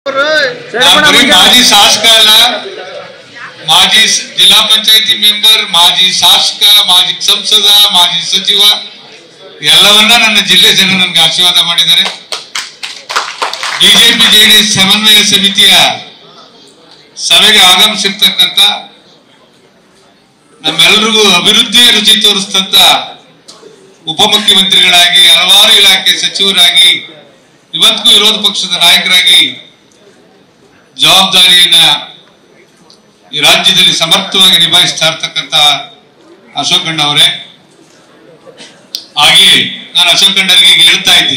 ಮಾಜಿ ಶಾಸಕ ಅಲ್ಲ, ಮಾಜಿ ಜಿಲ್ಲಾ ಪಂಚಾಯತಿ ಮೆಂಬರ್, ಮಾಜಿ ಶಾಸಕ, ಮಾಜಿ ಸಂಸದ, ಮಾಜಿ ಸಚಿವ ಎಲ್ಲವನ್ನ ನನ್ನ ಜಿಲ್ಲೆ ಜನ ನನಗೆ ಆಶೀರ್ವಾದ ಮಾಡಿದ್ದಾರೆ. ಬಿಜೆಪಿ ಜೆಡಿಎಸ್ ಸಮನ್ವಯ ಸಮಿತಿಯ ಸಭೆಗೆ ಆಗಮಿಸಿರ್ತಕ್ಕಂಥ ನಮ್ಮೆಲ್ಲರಿಗೂ ಅಭಿವೃದ್ಧಿಯ ರುಚಿ ತೋರಿಸ್ತಂತ ಉಪಮುಖ್ಯಮಂತ್ರಿಗಳಾಗಿ, ಹಲವಾರು ಇಲಾಖೆ ಸಚಿವರಾಗಿ, ಇವತ್ತಿಗೂ ವಿರೋಧ ಪಕ್ಷದ ನಾಯಕರಾಗಿ ಜವಾಬ್ದಾರಿಯನ್ನ ಈ ರಾಜ್ಯದಲ್ಲಿ ಸಮರ್ಥವಾಗಿ ನಿಭಾಯಿಸ್ತಾ ಇರ್ತಕ್ಕಂಥ ಅಶೋಕ್ ಅಣ್ಣ ಅವರೇ, ಹಾಗೆ ನಾನು ಅಶೋಕ್ ಅಣ್ಣರಿಗೆ ಹೇಳ್ತಾ ಇದ್ದೆ,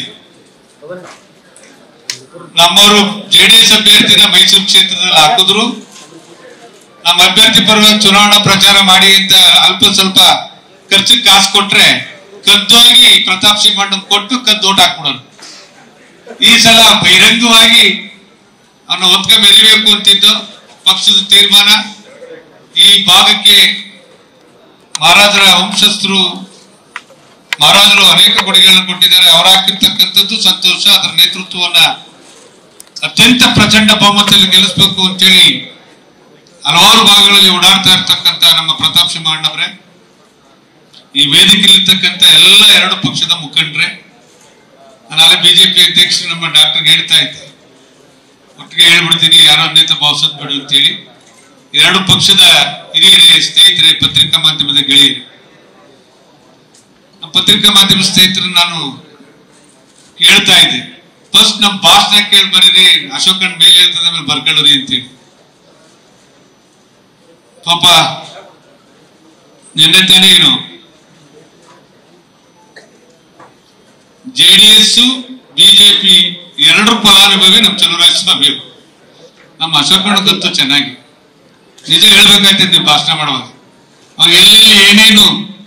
ನಮ್ಮವರು ಜೆಡಿಎಸ್ ಅಭ್ಯರ್ಥಿನ ಮೈಸೂರು ಕ್ಷೇತ್ರದಲ್ಲಿ ಹಾಕಿದ್ರು, ನಮ್ಮ ಅಭ್ಯರ್ಥಿ ಪರವಾಗಿ ಚುನಾವಣಾ ಪ್ರಚಾರ ಮಾಡಿ ಅಂತ ಅಲ್ಪ ಸ್ವಲ್ಪ ಖರ್ಚಿಗೆ ಕಾಸು ಕೊಟ್ರೆ ಕದ್ದೋಗಿ ಪ್ರತಾಪ್ ಸಿಂಹ ಅಣ್ಣನ್ ಕೊಟ್ಟು ಕದ್ದು ಓಟ್ ಹಾಕ್ಬಿಡೋರು. ಈ ಸಲ ಬಹಿರಂಗವಾಗಿ ಅವನು ಒತ್ತಿಗೆ ಮೆರಿಬೇಕು ಅಂತಿದ್ದು ಪಕ್ಷದ ತೀರ್ಮಾನ. ಈ ಭಾಗಕ್ಕೆ ಮಹಾರಾಜರ ವಂಶಸ್ಥರು, ಮಹಾರಾಜರು ಅನೇಕ ಕೊಡುಗೆಗಳನ್ನು ಕೊಟ್ಟಿದ್ದಾರೆ. ಅವರು ಹಾಕಿರ್ತಕ್ಕಂಥದ್ದು ಸಂತೋಷ. ಅದರ ನೇತೃತ್ವವನ್ನ ಅತ್ಯಂತ ಪ್ರಚಂಡ ಬಹುಮತದಲ್ಲಿ ಗೆಲ್ಲಿಸಬೇಕು ಅಂತೇಳಿ ಹಲವಾರು ಭಾಗಗಳಲ್ಲಿ ಓಡಾಡ್ತಾ ಇರ್ತಕ್ಕಂಥ ನಮ್ಮ ಪ್ರತಾಪ್ ಸಿಂಹ ಅಣ್ಣವರೇ, ಈ ವೇದಿಕೆಯಲ್ಲಿರ್ತಕ್ಕಂಥ ಎಲ್ಲ ಎರಡು ಪಕ್ಷದ ಮುಖಂಡರೇ, ನಾಳೆ ಬಿಜೆಪಿ ಅಧ್ಯಕ್ಷರು ನಮ್ಮ ಡಾಕ್ಟರ್ ಹೇಳ್ತಾ ಇದ್ದೆ, ಒಟ್ಟಿಗೆ ಹೇಳ್ಬಿಡ್ತೀನಿ, ಯಾರೋ ಅನ್ಯತ ಭಾವಿಸೋದ್ ಬಿಡು ಅಂತೇಳಿ. ಎರಡು ಪಕ್ಷದ ಹಿರಿಯರೇ, ಸ್ನೇಹಿತರೆ, ಪತ್ರಿಕಾ ಮಾಧ್ಯಮದ ಗೆಳೆಯರು, ನಮ್ಮ ಪತ್ರಿಕಾ ಮಾಧ್ಯಮ ಸ್ನೇಹಿತರು ನಾನು ಕೇಳ್ತಾ ಇದ್ದೆ, ಫಸ್ಟ್ ನಮ್ಮ ಭಾಷಣ ಕೇಳಿ ಬರೀರಿ, ಅಶೋಕನ್ ಮೇಲೆ ಹೇಳ್ತದ ಮೇಲೆ ಬರ್ಕೊಳ್ಳ್ರಿ ಅಂತೇಳಿ. ಪಾಪ ನಿನ್ನೆ ತಾನೇ ಏನು ಜೆಡಿಎಸ್ ಬಿಜೆಪಿ ಎರಡರ ಫಲಾನುಭವಿ ನಮ್ಮ ಚಲುವರಾಜ ಸ್ವಾಮಿ, ನಮ್ಮ ಅಶೋಕಣ್ಣ ಗೊತ್ತು ಚೆನ್ನಾಗಿ. ನಿಜ ಹೇಳ್ಬೇಕಾಗ್ತದೆ ಭಾಷಣ ಮಾಡುವಾಗ, ಅವ್ರು ಎಲ್ಲೆಲ್ಲಿ ಏನೇನು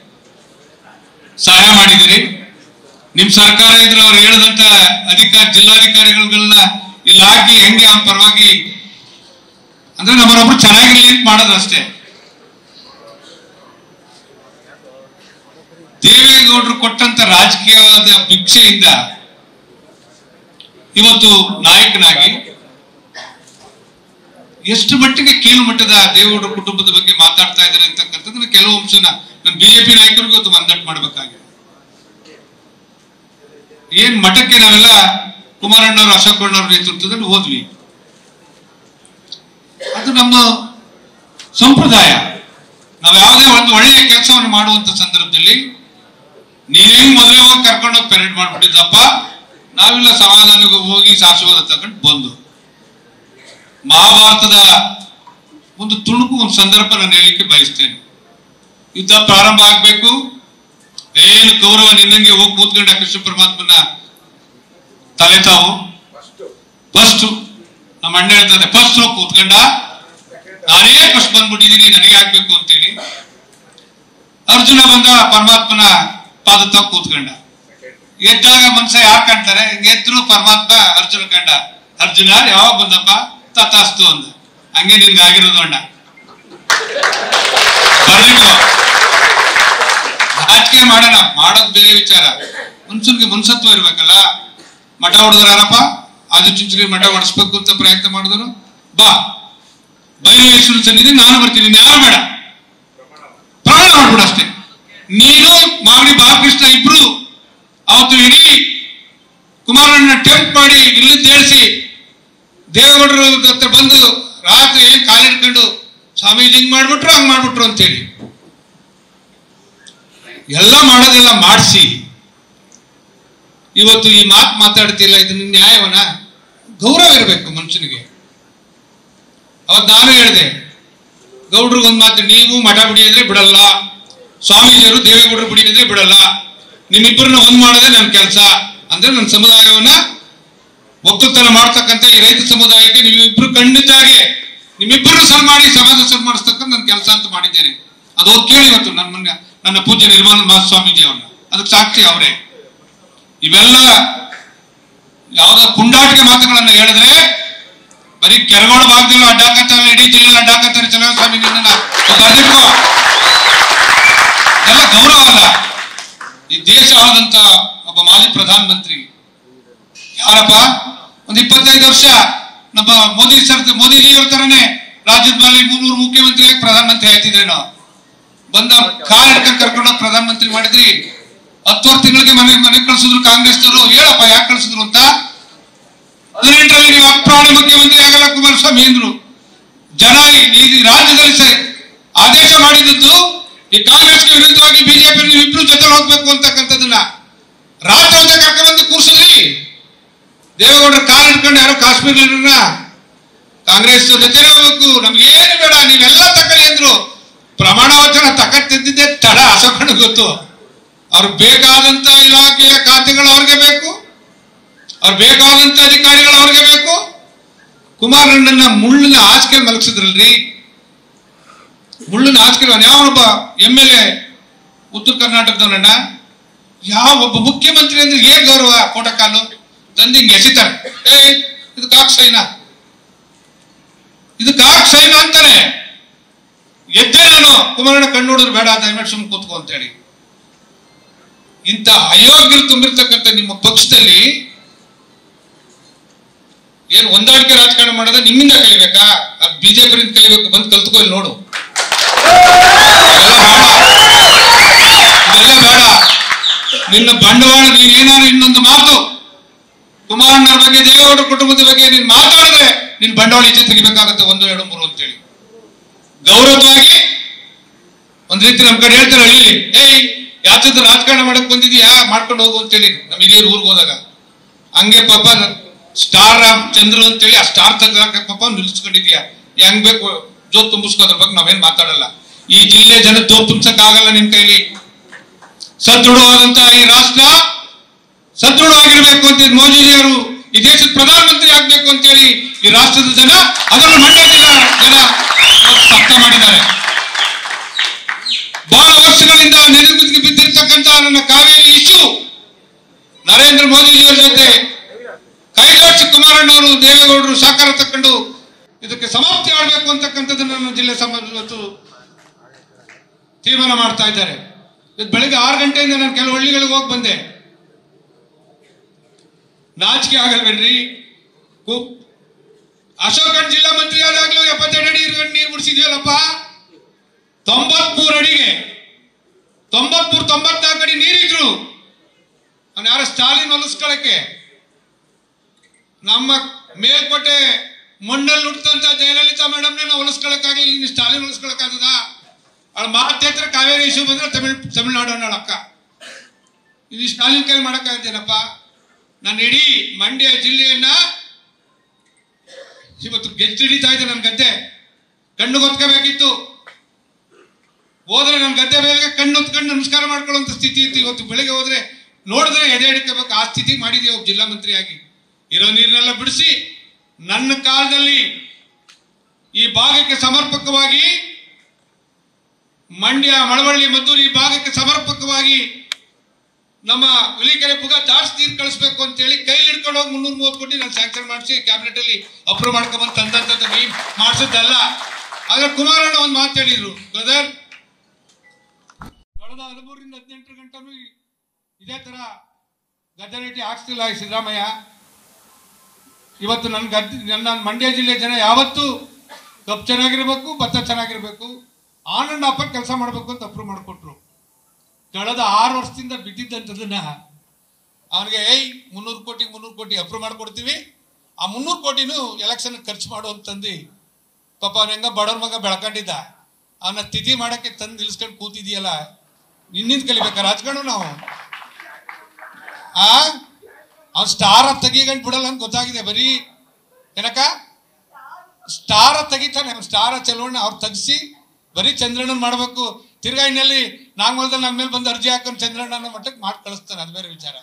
ಸಹಾಯ ಮಾಡಿದಿರಿ, ನಿಮ್ ಸರ್ಕಾರ ಇದ್ರೆ ಅವ್ರು ಹೇಳದಂತ ಜಿಲ್ಲಾಧಿಕಾರಿಗಳನ್ನ ಇಲ್ಲಿ ಹಾಕಿ ಹೆಂಗೆ ಅವ್ರ ಪರವಾಗಿ ಅಂದ್ರೆ ನಮ್ಮರೊಬ್ರು ಚೆನ್ನಾಗಿರ್ಲಿ ಅಂತ ಮಾಡೋದು ಅಷ್ಟೇ. ದೇವೇಗೌಡರು ಕೊಟ್ಟಂತ ರಾಜಕೀಯವಾದ ಭಿಕ್ಷೆಯಿಂದ ಇವತ್ತು ನಾಯಕನಾಗಿ ಎಷ್ಟು ಮಟ್ಟಿಗೆ ಕೀಳು ಮಟ್ಟದ ದೇವೇಗೌಡರ ಕುಟುಂಬದ ಬಗ್ಗೆ ಮಾತಾಡ್ತಾ ಇದ್ದಾರೆ ಅಂತಕ್ಕಂಥದ್ದು ಕೆಲವು ಅಂಶನ ನನ್ನ ಬಿಜೆಪಿ ನಾಯಕರಿಗೂ ಇವತ್ತು ಮಂದಟ್ ಮಾಡ್ಬೇಕಾಗಿದೆ. ಏನ್ ಮಠಕ್ಕೆ ನಾವೆಲ್ಲ ಕುಮಾರಣ್ಣವರು, ಅಶೋಕಣ್ಣವ್ರ ನೇತೃತ್ವದಲ್ಲಿ ಹೋದ್ವಿ, ಅದು ನಮ್ಮ ಸಂಪ್ರದಾಯ. ನಾವು ಯಾವುದೇ ಒಂದು ಒಳ್ಳೆಯ ಕೆಲಸವನ್ನು ಮಾಡುವಂತ ಸಂದರ್ಭದಲ್ಲಿ ನೀವೇನ್ ಮದುವೆ ಹೋಗಿ ಕರ್ಕೊಂಡೋಗಿ ಪೆರೇಡ್ ಮಾಡ್ಬಿಟ್ಟಿದ್ದಪ್ಪ, ನಾವೆಲ್ಲ ಸಮಾಧಾನಕ್ಕೆ ಹೋಗಿ ಆಶೀರ್ವಾದ ತಗೊಂಡು ಬಂದು. ಮಹಾಭಾರತದ ಒಂದು ತುಣುಕು, ಒಂದು ಸಂದರ್ಭ ನಾನು ಹೇಳಲಿಕ್ಕೆ ಬಯಸ್ತೇನೆ. ಯುದ್ಧ ಪ್ರಾರಂಭ ಆಗ್ಬೇಕು, ಏನು ಗೌರವ ನಿನ್ನಂಗೆ ಹೋಗಿ ಕೂತ್ಕೊಂಡ ಕೃಷ್ಣ ಪರಮಾತ್ಮನ ತಲೆ ತಾವು ಫಸ್ಟ್ ನಮ್ಮ ಅಣ್ಣ ಹೇಳ್ತದೆ, ಫಸ್ಟ್ ಹೋಗಿ ಕೂತ್ಕೊಂಡ, ನಾನೇ ಫಸ್ಟ್ ಬಂದ್ಬಿಟ್ಟಿದ್ದೀನಿ, ನನಗೆ ಆಗ್ಬೇಕು ಅಂತೇಳಿ. ಅರ್ಜುನ ಬಂದ, ಪರಮಾತ್ಮನ ಪಾದ ತಾವು ಕೂತ್ಕೊಂಡ. ಎದ್ದಾಗ ಮನುಷ್ಯ ಯಾರು ಕಾಣ್ತಾರೆ, ಎದ್ರು ಪರಮಾತ್ಮ ಅರ್ಜುನ ಕಂಡ. ಅರ್ಜುನ ಯಾವಾಗ ಬಂದಪ್ಪ, ತಥಾಸ್ತು ಅಂದ. ಹಂಗೆ ನಿನ್ಗೆ ಆಗಿರೋದು ಅಣ್ಣ. ಬರ್ಲಿಲ್ಲ, ರಾಜಕೀಯ ಮಾಡೋಣ, ಮಾಡೋದ್ ಬೇರೆ ವಿಚಾರ. ಮನುಷ್ಯನ್ಗೆ ಮನುಷ್ಯತ್ವ ಇರ್ಬೇಕಲ್ಲ. ಮಠ ಹೊಡೆದ್ರು ಯಾರಪ್ಪ, ಆದಿಚುಂಚನಗಿರಿ ಮಠ ಹೊಡಿಸ್ಬೇಕು ಅಂತ ಪ್ರಯತ್ನ ಮಾಡಿದ್ರು. ಬಾ ಬೈರೇಶ್ವರ ಸನ್ನಿಧಿ ನಾನು ಬರ್ತೀನಿ, ಯಾರು ಬೇಡ, ಪ್ರಮಾಣ ಮಾಡ್ಬಿಡ ಅಷ್ಟೇ. ನೀನು ಮಾವನಿ ಬಾಲಕೃಷ್ಣ ಇಬ್ರು ಅವತ್ತು ಇಡೀ ಕುಮಾರಣ್ಣ ಟೆಂಪ್ ಮಾಡಿ ಇಲ್ಲಿಂದ ಹೇಳಿಸಿ ದೇವೇಗೌಡರ ಹತ್ರ ಬಂದು ರಾತ್ರಿ ಏನ್ ಕಾಲಿಡ್ಕೊಂಡು ಸ್ವಾಮೀಜಿ ಹಿಂಗ್ ಮಾಡ್ಬಿಟ್ರು ಹಂಗ್ ಮಾಡ್ಬಿಟ್ರು ಅಂತೇಳಿ ಎಲ್ಲ ಮಾಡೋದೆಲ್ಲ ಮಾಡಿಸಿ ಇವತ್ತು ಈ ಮಾತು ಮಾತಾಡ್ತಿಲ್ಲ. ಇದನ್ನ ನ್ಯಾಯವನ? ಗೌರವ ಇರಬೇಕು ಮನುಷ್ಯನಿಗೆ. ಅವತ್ತು ನಾನು ಹೇಳಿದೆ ಗೌಡ್ರಿಗೊಂದು ಮಾತು, ನೀವು ಮಠ ಬಿಡಿ ಅಂದ್ರೆ ಬಿಡಲ್ಲ, ಸ್ವಾಮೀಜಿಯವರು ದೇವೇಗೌಡರು ಬಿಡಿ ಅಂದ್ರೆ ಬಿಡಲ್ಲ, ನಿಮ್ಮಿಬ್ಬರನ್ನ ಒಂದ್ ಮಾಡೋದೇ ನನ್ನ ಕೆಲಸ. ಅಂದ್ರೆ ನನ್ನ ಸಮುದಾಯವನ್ನ ಒಕ್ಕಲ್ತನ ಮಾಡ್ತಕ್ಕಂಥ ಈ ರೈತ ಸಮುದಾಯಕ್ಕೆ ನಿಮ್ಮಿಬ್ರು ಖಂಡಿತವಾಗಿ ನಿಮ್ಮಿಬ್ಬರು ಸನ್ಮಾಡಿ ಸಮಾಜ ಸನ್ಮಾನಿಸ್ತಕ್ಕಂಥ ನನ್ನ ಕೆಲಸ ಅಂತ ಮಾಡಿದ್ದೇನೆ. ಅದು ಕೇಳಿ ಇವತ್ತು ನನ್ನ ಪೂಜ್ಯ ನಿರ್ಮಲ ಸ್ವಾಮೀಜಿ ಅವ್ರನ್ನ, ಅದಕ್ಕೆ ಸಾಕ್ಷಿ ಅವರೇ. ಇವೆಲ್ಲ ಯಾವ್ದೋ ಪುಂಡಾಟಿಕೆ ಮಾತುಗಳನ್ನ ಹೇಳಿದ್ರೆ ಬರೀ ಕೆರಗೋಡ ಭಾಗದಲ್ಲೂ ಅಡ್ಡಾಕತ್ತಾರೆ, ಇಡೀ ಜಿಲ್ಲೆಯಲ್ಲಿ ಅಡ್ಡಾಕತ್ತಾರೆ. ಚಲೋ ಸ್ವಾಮಿ ನಿನ್ನ ಬರ್ದಿಟ್ಕೋ, ಎಲ್ಲ ಗೌರವ ಅಲ್ಲ. ಈ ದೇಶ ಆದಂತ ಒಬ್ಬ ಮಾಜಿ ಪ್ರಧಾನಮಂತ್ರಿ ಯಾರಪ್ಪ, ಒಂದು 25 ವರ್ಷ ನಮ್ಮ ಮೋದಿಜಿಯವ್ರ ತರನೇ ರಾಜ್ಯದ ಮೇಲೆ 300 ಮುಖ್ಯಮಂತ್ರಿಯಾಗಿ ಪ್ರಧಾನಮಂತ್ರಿ ಆಯ್ತಿದ್ರೇನೋ ಬಂದ ಕಾರ್ ಹಿಡ್ಕೊಂಡು ಕರ್ಕೊಂಡು ಪ್ರಧಾನಮಂತ್ರಿ ಮಾಡಿದ್ರಿ 10 ತಿಂಗಳಿಗೆ ಮನೆ ಕಳ್ಸಿದ್ರು ಕಾಂಗ್ರೆಸ್ನವರು. ಹೇಳಪ್ಪ ಯಾಕೆ ಕಳ್ಸಿದ್ರು ಅಂತ. 18ರಲ್ಲಿ ನೀವು ಅಪ್ರಾಣಿ ಮುಖ್ಯಮಂತ್ರಿ ಆಗಲ್ಲ ಕುಮಾರಸ್ವಾಮಿ ಅಂದ್ರು. ಜನ ಈ ರಾಜ್ಯದಲ್ಲಿ ಆದೇಶ ಮಾಡಿದ್ದು ಈ ಕಾಂಗ್ರೆಸ್ಗೆ ವಿರುದ್ಧವಾಗಿ ಬಿಜೆಪಿ ಇಬ್ರು ಜೊತೆ ಹೋಗ್ಬೇಕು ಅಂತಕ್ಕಂಥದ್ದನ್ನ ರಾಜ್ಯದ ಕರ್ಕೊಂಡ್ಬಂದು ಕೂರ್ಸಿದ್ರಿ. ದೇವೇಗೌಡರ ಕಾರ್ ಹಿಡ್ಕೊಂಡು ಯಾರೋ ಕಾಶ್ಮೀರ ಕಾಂಗ್ರೆಸ್ ಜೊತೆನೇ ಹೋಗ್ಬೇಕು, ನಮ್ಗೆ ಏನು ಬೇಡ, ನೀವೆಲ್ಲ ತಗೊಳ್ಳಿ ಅಂದ್ರು. ಪ್ರಮಾಣ ವಚನ ತಗೊಳ್ತಿದ್ದಿದ್ದೆ ತಡ. ಅಶೋಕಣ್ಣ ಗೊತ್ತು. ಅವ್ರು ಬೇಕಾದಂತ ಇಲಾಖೆಯ ಖಾತೆಗಳು ಅವ್ರಿಗೆ ಬೇಕು, ಅವ್ರು ಬೇಕಾದಂತ ಅಧಿಕಾರಿಗಳು ಅವ್ರಿಗೆ ಬೇಕು. ಕುಮಾರಣ್ಣನ ಮುಳ್ಳಿನ ಹಾಸಿಗೆ ಮಲಗಿಸಿದ್ರಲ್ರಿ. ಮುಳ್ಳಿನ ಹಾಸಿಗೆ ಯಾವೊಬ್ಬ MLA ಉತ್ತರ ಕರ್ನಾಟಕದವರಣ್ಣ, ಯಾವ ಒಬ್ಬ ಮುಖ್ಯಮಂತ್ರಿ ಅಂದ್ರೆ ಏನ್ ಗೌರವ ಕೋಟಕಾಲು ತಂದು ಹಿಂಗೆ ಎಸಿತಾರೆ. ಇದು ಕಾಕ್ಸೈನ, ಇದು ಕಾಕ್ಸೈನ ಅಂತಾನೆ. ಎದ್ದೆ ನಾನು ಕುಮಾರಣ್ಣ ಕಣ್ಣು ನೋಡಿದ್ರು ಬೇಡ ದಯವಿಟ್ಟು ಸುಮ್ಮನೆ ಕೂತ್ಕೋ ಅಂತ ಹೇಳಿ. ಇಂಥ ಅಯೋಗ್ಯರು ತುಂಬಿರ್ತಕ್ಕಂಥ ನಿಮ್ಮ ಪಕ್ಷದಲ್ಲಿ ಏನು ಹೊಂದಾಣಿಕೆ ರಾಜಕಾರಣ ಮಾಡೋದ ನಿಮ್ಮಿಂದ ಕಲಿಬೇಕಾ? ಬಿಜೆಪಿಯಿಂದ ಕಲಿಬೇಕು. ಬಂದು ಕಲ್ತ್ಕೊ ಇಲ್ಲಿ ನೋಡು. ಇದೆಲ್ಲ ಬೇಡ. ನಿನ್ನ ಬಂಡವಾಳ ನೀನೇನಾದ್ರು ಇನ್ನೊಂದು ಮಾತು ಕುಮಾರಣ್ಣರ ಬಗ್ಗೆ ದೇವೇಗೌಡ ಕುಟುಂಬದ ಬಗ್ಗೆ ನೀನ್ ಮಾತಾಡಿದ್ರೆ ನಿನ್ ಬಂಡವಾಳ ಈಚೆ ತೆಗಿಬೇಕಾಗತ್ತೆ 1, 2, 3 ಅಂತೇಳಿ ಗೌರವವಾಗಿ ಒಂದ್ ರೀತಿ ನಮ್ ಕಡೆ ಹೇಳ್ತಾರೆ ಹಳ್ಳಿ, ಯಾವ್ದು ರಾಜಕಾರಣ ಮಾಡಕ್ ಬಂದಿದ್ಯಾ ಮಾಡ್ಕೊಂಡು ಹೋಗು ಅಂತೇಳಿ ನಮ್ ಹಿರಿಯರು ಊರಿಗೆ ಹೋದಾಗ. ಹಂಗೆ ಪಾಪ ಸ್ಟಾರ್ ಚಂದ್ರು ಅಂತೇಳಿ ಆ ಸ್ಟಾರ್ ತೆಗ್ದಾಕ ಪಾಪ ನಿಲ್ಸ್ಕೊಂಡಿದ್ಯಾ. ಹೆಂಗ್ ಬೇಕು ಜೋತ್ ತುಂಬಿಸ್ಕೋದ್ರ ಬಗ್ಗೆ ನಾವೇನ್ ಮಾತಾಡಲ್ಲ. ಈ ಜಿಲ್ಲೆ ಜನ ಜೋತ್ ತುಂಬಿಸಕ್ ಆಗಲ್ಲ ನಿಮ್ ಕೈಲಿ. ಸದೃಢವಾದಂತಹ ಈ ರಾಷ್ಟ್ರ ಸದೃಢವಾಗಿರ್ಬೇಕು ಅಂತ ಮೋದಿಜಿಯವರು ಈ ದೇಶದ ಪ್ರಧಾನಮಂತ್ರಿ ಆಗ್ಬೇಕು ಅಂತೇಳಿ ಈ ರಾಷ್ಟ್ರದ ಜನ, ಅದನ್ನು ಮಂಡ್ಯ ಜಿಲ್ಲಾ ಜನ ಅರ್ಥ ಮಾಡಿದ್ದಾರೆ. ಬಹಳ ವರ್ಷಗಳಿಂದ ನೆನಪಿಗೆ ಬಿದ್ದಿರ್ತಕ್ಕಂಥ ನನ್ನ ಕಾವೇರಿ ಇಶ್ಯೂ ನರೇಂದ್ರ ಮೋದಿಜಿಯವರ ಜೊತೆ ಕೈಜೋಡಿಸಿ ಕುಮಾರಣ್ಣವರು ದೇವೇಗೌಡರು ಸಾಕಾರ ತಕೊಂಡು ಇದಕ್ಕೆ ಸಮಾಪ್ತಿ ಮಾಡಬೇಕು ಅಂತಕ್ಕಂಥದ್ದನ್ನು ನನ್ನ ಜಿಲ್ಲೆ ಇವತ್ತು ತೀರ್ಮಾನ ಮಾಡ್ತಾ ಇದ್ದಾರೆ. ಬೆಳಿಗ್ಗೆ 6 ಗಂಟೆಯಿಂದ ನಾನು ಕೆಲವು ಹಳ್ಳಿಗಳಿಗೆ ಹೋಗಿ ಬಂದೆ. ನಾಚಿಕೆ ಆಗಲ್ವೇನ್ರಿ? ಅಶೋಕಣ್ಣ ಜಿಲ್ಲಾ ಮಂತ್ರಿ ಆದಾಗ್ಲೂ 72 ಅಡಿ ನೀರು ಮುಡಿಸಿದ್ವಲ್ಲಪ್ಪ. 93 ಅಡಿಗೆ 94 ಅಡಿ ನೀರಿದ್ರು. ಅವ್ನು ಯಾರ ಸ್ಟಾಲಿನ್ ಹೊಲಿಸ್ಕೊಳಕ್ಕೆ ನಮ್ಮ ಮೇಲ್ಕೋಟೆ ಮಣ್ಣಲ್ಲಿ ಹುಟ್ಟಂತ ಜಯಲಲಿತಾ ಮೇಡಮ್ನೇ ನಾವು ಹೊಲಿಸ್ಕೊಳಕ್ಕಾಗಲಿ, ನೀನು ಸ್ಟಾಲಿನ್ ಹೊಲಿಸ್ಕೊಳಕ್ಕಾಗದ? ಅವಳ ಮಾತೇತ್ರ ಕಾವೇರಿ ಇಶ್ಯೂ ಬಂದ್ರೆ ತಮಿಳ್ನಾಡು ಅನ್ನೋ ಅಕ್ಕ. ಇದು ಸ್ಟಾಲಿನ್ ಕೈ ಮಾಡಕ್ಕಾಗತ್ತೇನಪ್ಪ? ನಾನು ಇಡೀ ಮಂಡ್ಯ ಜಿಲ್ಲೆಯನ್ನ ಇವತ್ತು ಗೆದ್ದಿಡಿತಾ ಇದೆ. ನನ್ನ ಗದ್ದೆ ಕಣ್ಣು ಗೊತ್ಕೋಬೇಕಿತ್ತು. ಹೋದ್ರೆ ನನ್ನ ಗದ್ದೆ ಮೇಲೆ ಕಣ್ಣು ಹೊತ್ಕೊಂಡು ನಮಸ್ಕಾರ ಮಾಡ್ಕೊಳ್ಳುವಂತ ಸ್ಥಿತಿ ಇತ್ತು. ಇವತ್ತು ಬೆಳಿಗ್ಗೆ ಹೋದ್ರೆ ನೋಡಿದ್ರೆ ಎದೆ ಹಿಡ್ಕೋಬೇಕು, ಆ ಸ್ಥಿತಿ ಮಾಡಿದೀವಿ ಒಬ್ಬ ಜಿಲ್ಲಾ ಮಂತ್ರಿಯಾಗಿ. ಇರೋ ನೀರನ್ನೆಲ್ಲ ಬಿಡಿಸಿ ನನ್ನ ಕಾಲದಲ್ಲಿ ಈ ಭಾಗಕ್ಕೆ ಸಮರ್ಪಕವಾಗಿ ಮಂಡ್ಯ, ಮಳವಳ್ಳಿ, ಮದ್ದೂರು ಈ ಭಾಗಕ್ಕೆ ಸಮರ್ಪಕವಾಗಿ ನಮ್ಮ ಹುಲಿಕೆರೆ ಬುಗ ದಾಟ್ಸ್ ನೀರು ಕಳಿಸ್ಬೇಕು ಅಂತ ಹೇಳಿ ಕೈಲಿ ಹಿಡ್ಕೊಂಡು ಹೋಗಿ 330 ಕೋಟಿ ನಾನು ಸ್ಯಾಂಕ್ಷನ್ ಮಾಡಿಸಿ ಕ್ಯಾಬಿನೆಟ್ ಅಲ್ಲಿ ಅಪ್ರೂವ್ ಮಾಡ್ಕೊಂಡ್ಬಂದು ತಂದಂತ ನೀವು ಮಾಡಿಸಿದ್ದಲ್ಲ. ಆದ್ರೆ ಕುಮಾರಣ್ಣ ಒಂದು ಮಾತಾಡಿದ್ರು, ಬ್ರದರ್ ಕಳೆದ 13ರಿಂದ 18 ಗಂಟೆನೂ ಇದೇ ತರ ಗದ್ದೆ ರೇಟಿ ಹಾಕ್ಸ್ತಿಲ್ಲ ಸಿದ್ದರಾಮಯ್ಯ. ಇವತ್ತು ನನ್ನ ಮಂಡ್ಯ ಜಿಲ್ಲೆ ಜನ ಯಾವತ್ತೂ ಕಬ್ಬು ಚೆನ್ನಾಗಿರ್ಬೇಕು, ಭತ್ತ ಚೆನ್ನಾಗಿರ್ಬೇಕು, ಆನ್ ಅಂಡ್ ಆಫ್ ಕೆಲಸ ಮಾಡ್ಬೇಕು ಅಂತ ಅಪ್ರೂವ್ ಮಾಡಿಕೊಟ್ರು. ಕಳೆದ 6 ವರ್ಷದಿಂದ ಬಿದ್ದಿದ್ದಂಥದನ್ನ ಅವನಿಗೆ 300 ಕೋಟಿ ಅಪ್ರೂವ್ ಮಾಡ್ಕೊಡ್ತೀವಿ, ಆ 300 ಕೋಟಿನೂ ಎಲೆಕ್ಷನ್ ಖರ್ಚು ಮಾಡು ಅಂತಂದು ಪಾಪ ಅವನ ಹೆಂಗ ಬಡವ್ರ ಮಗ ಬೆಳ್ಕೊಂಡಿದ್ದ. ಅವನ ತಿಥಿ ಮಾಡಕ್ಕೆ ತಂದು ನಿಲ್ಸ್ಕೊಂಡು ಕೂತಿದೀಯಲ್ಲ, ನಿನ್ನಿಂದ ಕಲಿಬೇಕಾ ರಾಜಕಾರಣ ನಾವು? ಅವ್ನು ಸ್ಟಾರ ತೆಗಿಗಂಡು ಬಿಡಲ್ಲ ಅಂತ ಗೊತ್ತಾಗಿದೆ. ಬರೀ ಏನಕ್ಕ ಸ್ಟಾರ ತೆಗಿತಾನೆ, ಸ್ಟಾರ ಚಲವಣ್ಣ ಅವ್ರು ತೆಗಿಸಿ ಬರೀ ಚಂದ್ರಣ್ಣನ್ ಮಾಡ್ಬೇಕು. ತಿರ್ಗಾ ಇನ್ನೆಲ್ಲಿ ನಾಗಮಲ್ದಲ್ಲಿ ನನ್ನ ಮೇಲೆ ಬಂದು ಅರ್ಜಿ ಹಾಕೊಂಡು ಚಂದ್ರಣ್ಣನ ಮಟ್ಟಕ್ಕೆ ಮಾಡಿ ಕಳಿಸ್ತಾನೆ, ಅದು ಬೇರೆ ವಿಚಾರ.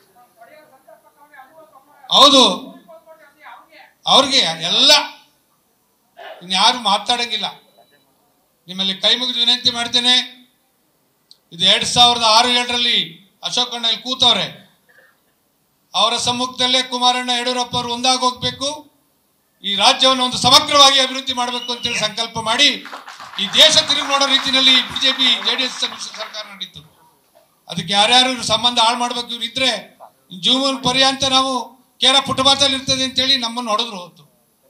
ಹೌದು, ಅವ್ರಿಗೆ ಎಲ್ಲ ಇನ್ಯಾರು ಮಾತಾಡಂಗಿಲ್ಲ. ನಿಮ್ಮಲ್ಲಿ ಕೈ ಮುಗಿದು ವಿನಂತಿ ಮಾಡ್ತೇನೆ, ಇದು 2006-7ರಲ್ಲಿ ಅಶೋಕಣ್ಣ ಇಲ್ಲಿ ಕೂತವ್ರೆ, ಅವರ ಸಮ್ಮುಖದಲ್ಲೇ ಕುಮಾರಣ್ಣ, ಯಡಿಯೂರಪ್ಪ ಅವರು ಒಂದಾಗಿ ಹೋಗ್ಬೇಕು, ಈ ರಾಜ್ಯವನ್ನು ಒಂದು ಸಮಗ್ರವಾಗಿ ಅಭಿವೃದ್ಧಿ ಮಾಡಬೇಕು ಅಂತೇಳಿ ಸಂಕಲ್ಪ ಮಾಡಿ ಈ ದೇಶ ತಿರುಗಿ ನೋಡೋ ರೀತಿಯಲ್ಲಿ ಬಿಜೆಪಿ JDS ಸಮ್ಮಿಶ್ರ ಸರ್ಕಾರ ನಡೀತು. ಅದಕ್ಕೆ ಯಾರ್ಯಾರು ಸಂಬಂಧ ಹಾಳು ಮಾಡ್ಬೇಕು ಇವ್ರು ಇದ್ರೆ ಜೀವನ ಪರ್ಯಂತ ನಾವು ಕೇರ ಪುಟಬಾತಲ್ಲಿ ಇರ್ತದೆ ಅಂತೇಳಿ ನಮ್ಮನ್ನು ಹೊಡೆದ್ರು. ಹೊತ್ತು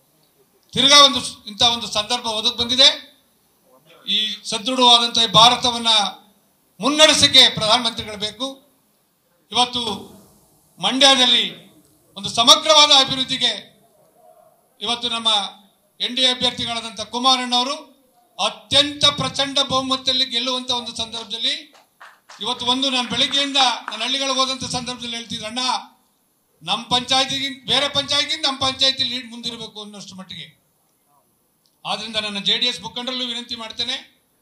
ತಿರ್ಗಾ ಇಂಥ ಒಂದು ಸಂದರ್ಭ ಒದಗಿ ಬಂದಿದೆ. ಈ ಸದೃಢವಾದಂಥ ಭಾರತವನ್ನ ಮುನ್ನಡೆಸಕ್ಕೆ ಪ್ರಧಾನಮಂತ್ರಿಗಳು ಬೇಕು. ಇವತ್ತು ಮಂಡ್ಯದಲ್ಲಿ ಒಂದು ಸಮಗ್ರವಾದ ಅಭಿವೃದ್ಧಿಗೆ ಇವತ್ತು ನಮ್ಮ NDA ಅಭ್ಯರ್ಥಿಗಳಾದಂಥ ಕುಮಾರಣ್ಣವರು ಅತ್ಯಂತ ಪ್ರಚಂಡ ಬಹುಮತದಲ್ಲಿ ಗೆಲ್ಲುವಂತ ಒಂದು ಸಂದರ್ಭದಲ್ಲಿ ಇವತ್ತು ನಾನು ಬೆಳಿಗ್ಗೆಯಿಂದ ನನ್ನ ಹಳ್ಳಿಗಳಿಗೆ ಹೋದಂತ ಸಂದರ್ಭದಲ್ಲಿ ಹೇಳ್ತಿದ್ದೆ, ಅಣ್ಣ ನಮ್ಮ ಪಂಚಾಯತಿಗಿಂತ ಬೇರೆ ಪಂಚಾಯತಿಗಿಂತ ನಮ್ಮ ಪಂಚಾಯತಿ ಲೀಡ್ ಮುಂದಿರಬೇಕು ಅನ್ನೋಷ್ಟು ಮಟ್ಟಿಗೆ. ಆದ್ರಿಂದ ನನ್ನ JDS ಮುಖಂಡರಲ್ಲೂ ವಿನಂತಿ ಮಾಡ್ತೇನೆ,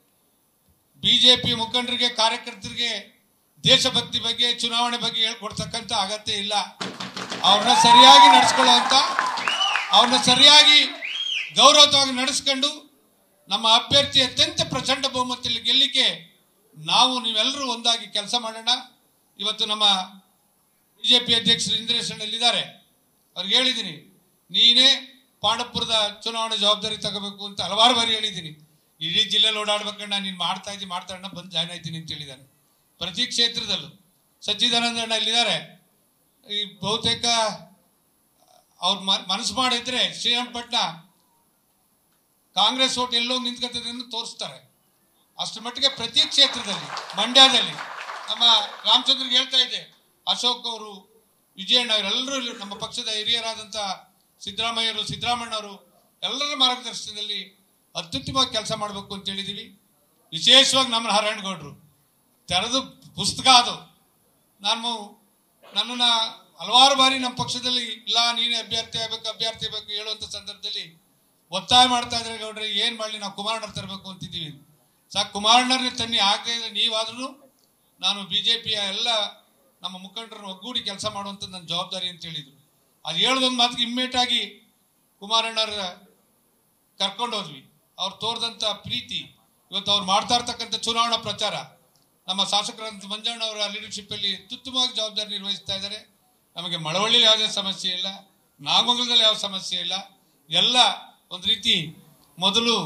ಬಿಜೆಪಿ ಮುಖಂಡರಿಗೆ ಕಾರ್ಯಕರ್ತರಿಗೆ ದೇಶಭಕ್ತಿ ಬಗ್ಗೆ ಚುನಾವಣೆ ಬಗ್ಗೆ ಹೇಳ್ಕೊಡ್ತಕ್ಕಂಥ ಅಗತ್ಯ ಇಲ್ಲ. ಅವ್ರನ್ನ ಸರಿಯಾಗಿ ನಡೆಸ್ಕೊಳ್ಳುವಂತ, ಅವ್ರನ್ನ ಸರಿಯಾಗಿ ಗೌರವವಾಗಿ ನಡೆಸ್ಕೊಂಡು ನಮ್ಮ ಅಭ್ಯರ್ಥಿ ಅತ್ಯಂತ ಪ್ರಚಂಡ ಬಹುಮತದಲ್ಲಿ ಗೆಲ್ಲಿಕ್ಕೆ ನೀವೆಲ್ಲರೂ ಒಂದಾಗಿ ಕೆಲಸ ಮಾಡೋಣ. ಇವತ್ತು ನಮ್ಮ ಬಿಜೆಪಿ ಅಧ್ಯಕ್ಷರು ಇಂದ್ರೇಶ್ ಅಣ್ಣಲ್ಲಿದ್ದಾರೆ, ಅವ್ರಿಗೆ ಹೇಳಿದ್ದೀನಿ, ನೀನೇ ಪಾಂಡವಪುರದ ಚುನಾವಣೆ ಜವಾಬ್ದಾರಿ ತಗೋಬೇಕು ಅಂತ ಹಲವಾರು ಬಾರಿ ಹೇಳಿದ್ದೀನಿ. ಇಡೀ ಜಿಲ್ಲೆಯಲ್ಲಿ ಓಡಾಡ್ಬೇಕಣ್ಣ, ನೀನು ಮಾಡ್ತಾಣ್ಣ ಬಂದು ಜಾಯ್ನ್ ಆಯ್ತೀನಿ ಅಂತ ಹೇಳಿದ್ದಾನೆ. ಪ್ರತಿ ಕ್ಷೇತ್ರದಲ್ಲೂ ಸಚ್ಚಿದಾನಂದ ಅಣ್ಣ ಇಲ್ಲಿದ್ದಾರೆ. ಈ ಬಹುತೇಕ ಅವ್ರು ಮನಸ್ಸು ಮಾಡಿದ್ರೆ ಶ್ರೀರಂಗಪಟ್ಟಣ ಕಾಂಗ್ರೆಸ್ ಓಟ್ ಎಲ್ಲೋ ನಿಂತ್ಕೊತಿದ್ರೆ ತೋರಿಸ್ತಾರೆ. ಅಷ್ಟರ ಮಟ್ಟಿಗೆ ಪ್ರತಿ ಕ್ಷೇತ್ರದಲ್ಲಿ, ಮಂಡ್ಯದಲ್ಲಿ ನಮ್ಮ ರಾಮಚಂದ್ರಿಗೆ ಹೇಳ್ತಾ ಇದ್ದೆ, ಅಶೋಕ್ ಅವರು, ವಿಜಯಣ್ಣ ಅವರೆಲ್ಲರೂ ನಮ್ಮ ಪಕ್ಷದ ಹಿರಿಯರಾದಂಥ ಸಿದ್ದರಾಮಣ್ಣವರು ಎಲ್ಲರ ಮಾರ್ಗದರ್ಶನದಲ್ಲಿ ಅತ್ಯುತ್ತಮವಾಗಿ ಕೆಲಸ ಮಾಡಬೇಕು ಅಂತ ಹೇಳಿದ್ದೀವಿ. ವಿಶೇಷವಾಗಿ ನಮ್ಮ ನಾರಾಯಣಗೌಡರು ತೆರೆದು ಪುಸ್ತಕ ಅದು. ನನ್ನನ್ನು ಹಲವಾರು ಬಾರಿ ನಮ್ಮ ಪಕ್ಷದಲ್ಲಿ ಇಲ್ಲ ನೀನೇ ಅಭ್ಯರ್ಥಿ ಆಗಬೇಕು ಹೇಳುವಂಥ ಸಂದರ್ಭದಲ್ಲಿ ಒತ್ತಾಯ ಮಾಡ್ತಾ ಇದ್ರೆ, ಗೌಡ್ರೆ ಏನು ಮಾಡಲಿ, ನಾವು ಕುಮಾರಣ್ಣರು ತರಬೇಕು ಅಂತಿದ್ದೀವಿ. ಸಾಕು ಕುಮಾರಣ್ಣರನ್ನ ತನ್ನಿ, ಆಗದೆ ಇದ್ರೆ ನೀವಾದ್ರೂ ನಾನು ಬಿಜೆಪಿಯ ಎಲ್ಲ ನಮ್ಮ ಮುಖಂಡರನ್ನು ಒಗ್ಗೂಡಿ ಕೆಲಸ ಮಾಡುವಂಥ ನನ್ನ ಜವಾಬ್ದಾರಿ ಅಂತ ಹೇಳಿದರು. ಅದು ಹೇಳೋದೊಂದು ಮಾತಿಗೆ ಇಮ್ಮಿಡಿಯೇಟ್ ಆಗಿ ಕುಮಾರಣ್ಣರ ಕರ್ಕೊಂಡು ಹೋದ್ವಿ. ಅವ್ರು ತೋರಿದಂಥ ಪ್ರೀತಿ, ಇವತ್ತು ಅವ್ರು ಮಾಡ್ತಾ ಇರ್ತಕ್ಕಂಥ ಚುನಾವಣಾ ಪ್ರಚಾರ, ನಮ್ಮ ಶಾಸಕರಂತ ಮಂಜಣ್ಣವರ ಲೀಡರ್ಶಿಪ್ಪಲ್ಲಿ ಅತ್ಯುತ್ತಮವಾಗಿ ಜವಾಬ್ದಾರಿ ನಿರ್ವಹಿಸ್ತಾ ಇದ್ದಾರೆ. ನಮಗೆ ಮಳವಳ್ಳಿಯಲ್ಲಿ ಯಾವುದೇ ಸಮಸ್ಯೆ ಇಲ್ಲ, ನಾಗಮಂಗಲದಲ್ಲಿ ಯಾವ ಸಮಸ್ಯೆ ಇಲ್ಲ. ಎಲ್ಲ ಒಂದು ರೀತಿ ಮೊದಲು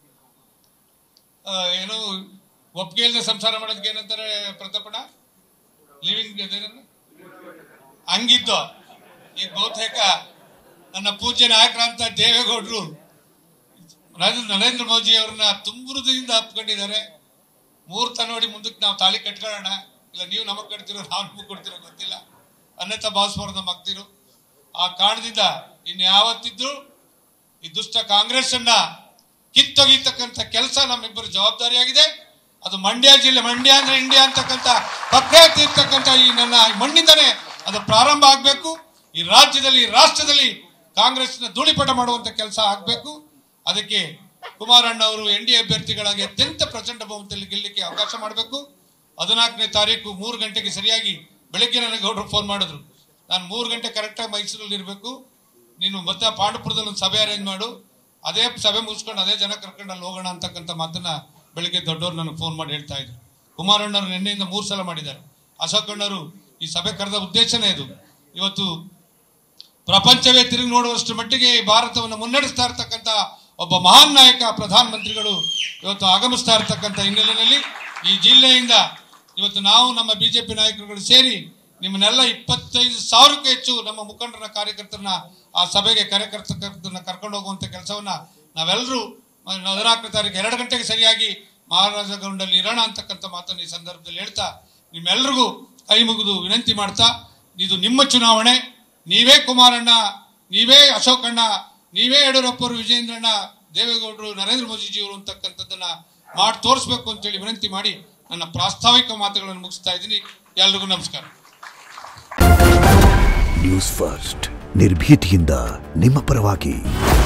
ಏನೋ ಒಪ್ಪಿಗೆ ಇಲ್ಲದೆ ಸಂಸಾರ ಮಾಡೋದಕ್ಕೆ ಏನಂತಾರೆ ಪ್ರತಾಪಣ್ಣ, ಲಿವಿಂಗ್ ಹಂಗಿದ್ದು. ಈಗ ಬಹುತೇಕ ನನ್ನ ಪೂಜ್ಯ ನಾಯಕರಂತ ದೇವೇಗೌಡರು ನರೇಂದ್ರ ಮೋದಿ ಅವ್ರನ್ನ ತುಂಬುರದಿಂದ ಹಪ್ಕೊಂಡಿದ್ದಾರೆ. ಮುಹೂರ್ತ ನೋಡಿ ಮುಂದಕ್ಕೆ ನಾವು ತಾಳಿ ಕಟ್ಕೊಳ್ಳೋಣ, ಇಲ್ಲ ನೀವು ನಮಗ್ ಕಟ್ತಿರೋ ನಾವು ನಿಮಗೆ ಕೊಡ್ತಿರೋ ಗೊತ್ತಿಲ್ಲ, ಅನ್ಯತಾ ಭಾವಿಸ್ಬಾರ್ದು ನಮ್ಮ ಭಕ್ತಿರು. ಆ ಕಾರಣದಿಂದ ಇನ್ಯಾವತ್ತಿದ್ರು ಈ ದುಷ್ಟ ಕಾಂಗ್ರೆಸ್ ಅನ್ನ ಕಿತ್ತೊಗಿತಕ್ಕಂಥ ಕೆಲಸ ನಮ್ಮಿಬ್ಬರು ಜವಾಬ್ದಾರಿಯಾಗಿದೆ. ಅದು ಮಂಡ್ಯ ಜಿಲ್ಲೆ, ಮಂಡ್ಯ ಅಂದ್ರೆ ಇಂಡಿಯಾ ಅಂತಕ್ಕಂಥ ಪ್ರಖ್ಯಾತಿ ಇರ್ತಕ್ಕಂಥ ಈ ನನ್ನ ಮಣ್ಣಿಂದನೇ ಅದು ಪ್ರಾರಂಭ ಆಗ್ಬೇಕು. ಈ ರಾಜ್ಯದಲ್ಲಿ, ರಾಷ್ಟ್ರದಲ್ಲಿ ಕಾಂಗ್ರೆಸ್ನ ಧೂಳಿಪಟ ಮಾಡುವಂತ ಕೆಲಸ ಆಗ್ಬೇಕು. ಅದಕ್ಕೆ ಕುಮಾರಣ್ಣ ಅವರು NDA ಅಭ್ಯರ್ಥಿಗಳಾಗಿ ಅತ್ಯಂತ ಪ್ರಚಂಡ ಬಹುಮತದಲ್ಲಿ ಗೆಲ್ಲಲಿಕ್ಕೆ ಅವಕಾಶ ಮಾಡಬೇಕು. 14ನೇ ತಾರೀಕು 3 ಗಂಟೆಗೆ ಸರಿಯಾಗಿ ಬೆಳಗ್ಗೆ ನನಗೆ ಗೌಡ್ರು ಫೋನ್ ಮಾಡಿದ್ರು, ನಾನು 3 ಗಂಟೆ ಕರೆಕ್ಟಾಗಿ ಮೈಸೂರಲ್ಲಿ ಇರಬೇಕು, ನೀನು ಮತ್ತೆ ಪಾಂಡವಪುರದಲ್ಲಿ ಒಂದು ಸಭೆ ಅರೇಂಜ್ ಮಾಡು, ಅದೇ ಸಭೆ ಮುಗಿಸ್ಕೊಂಡು ಅದೇ ಜನ ಕರ್ಕೊಂಡು ಅಲ್ಲಿ ಹೋಗೋಣ ಅಂತಕ್ಕಂಥ ಮಾತನ್ನ ಬೆಳಿಗ್ಗೆ ದೊಡ್ಡವರು ನನಗೆ ಫೋನ್ ಮಾಡಿ ಹೇಳ್ತಾ ಇದ್ರು. ಕುಮಾರಣ್ಣವರು ನಿನ್ನೆಯಿಂದ 3 ಸಲ ಮಾಡಿದ್ದಾರೆ. ಅಶೋಕಣ್ಣವರು ಈ ಸಭೆ ಕರೆದ ಉದ್ದೇಶನೇ ಇದು. ಇವತ್ತು ಪ್ರಪಂಚವೇ ತಿರುಗಿ ನೋಡುವಷ್ಟು ಮಟ್ಟಿಗೆ ಭಾರತವನ್ನು ಮುನ್ನಡೆಸ್ತಾ ಇರ್ತಕ್ಕಂಥ ಒಬ್ಬ ಮಹಾನ್ ನಾಯಕ ಪ್ರಧಾನಮಂತ್ರಿಗಳು ಇವತ್ತು ಆಗಮಿಸ್ತಾ ಇರ್ತಕ್ಕಂಥ ಹಿನ್ನೆಲೆಯಲ್ಲಿ ಈ ಜಿಲ್ಲೆಯಿಂದ ಇವತ್ತು ನಾವು ನಮ್ಮ ಬಿಜೆಪಿ ನಾಯಕರುಗಳು ಸೇರಿ ನಿಮ್ಮನ್ನೆಲ್ಲ 25,000ಕ್ಕೂ ಹೆಚ್ಚು ನಮ್ಮ ಮುಖಂಡರ ಕಾರ್ಯಕರ್ತರನ್ನ ಆ ಸಭೆಗೆ ಕಾರ್ಯಕರ್ತರನ್ನ ಕರ್ಕೊಂಡು ಹೋಗುವಂತ ಕೆಲಸವನ್ನ ನಾವೆಲ್ಲರೂ 14ನೇ ತಾರೀಕು 2 ಗಂಟೆಗೆ ಸರಿಯಾಗಿ ಮಹಾರಾಜ ಗ್ರೌಂಡಲ್ಲಿ ಇರೋಣ ಅಂತಕ್ಕಂಥ ಮಾತನ್ನು ಈ ಸಂದರ್ಭದಲ್ಲಿ ಹೇಳ್ತಾ ನಿಮ್ಮೆಲ್ಲರಿಗೂ ಕೈ ಮುಗಿದು ವಿನಂತಿ ಮಾಡ್ತಾ, ಇದು ನಿಮ್ಮ ಚುನಾವಣೆ, ನೀವೇ ಕುಮಾರಣ್ಣ, ನೀವೇ ಅಶೋಕಣ್ಣ, ನೀವೇ ಯಡಿಯೂರಪ್ಪರು, ವಿಜಯೇಂದ್ರಣ್ಣ, ದೇವೇಗೌಡರು, ನರೇಂದ್ರ ಮೋದಿಜಿಯವರು ಅಂತಕ್ಕಂಥದ್ದನ್ನ ಮಾಡಿ ತೋರಿಸ್ಬೇಕು ಅಂತೇಳಿ ವಿನಂತಿ ಮಾಡಿ ನನ್ನ ಪ್ರಾಸ್ತಾವಿಕ ಮಾತುಗಳನ್ನು ಮುಗಿಸ್ತಾ ಇದ್ದೀನಿ. ಎಲ್ರಿಗೂ ನಮಸ್ಕಾರ. ನ್ಯೂಸ್ ಫಸ್ಟ್, ನಿರ್ಭೀತಿಯಿಂದ ನಿಮ್ಮ ಪರವಾಗಿ.